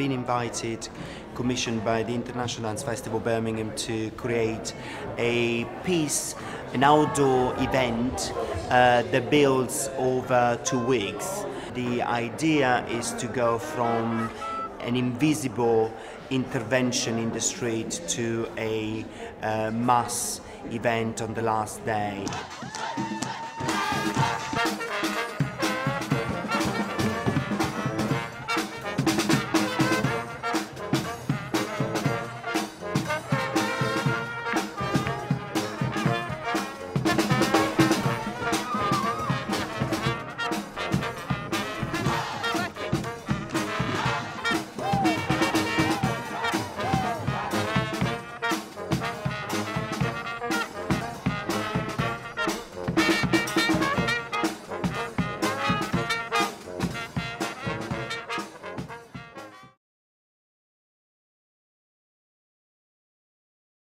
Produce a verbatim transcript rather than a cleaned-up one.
been invited, commissioned by the International Dance Festival Birmingham to create a piece, an outdoor event uh, that builds over two weeks. The idea is to go from an invisible intervention in the street to a uh, mass event on the last day.